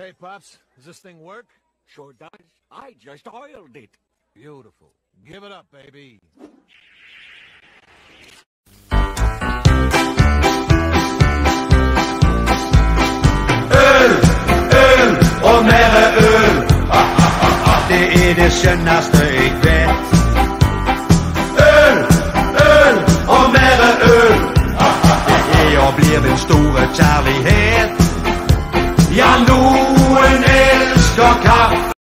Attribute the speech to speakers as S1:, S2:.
S1: Hey, Pops, does this thing work?
S2: Sure does. I just oiled it.
S1: Beautiful. Give it up, baby.
S3: Øl, øl og mere øl. Det er det skønneste jeg vet. Øl, øl og mere øl. Det er og bliver den store kærlighed. Ja, noen elsker kaffe.